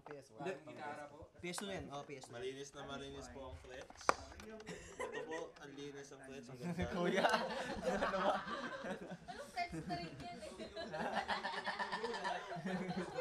PS1. Gitara po. PS2 yan, PS2. Malinis na malinis po ang frets. Ito po, ang linis ang frets. Ang ganda. Kuya, ano ba? Anong friends na rin yan eh?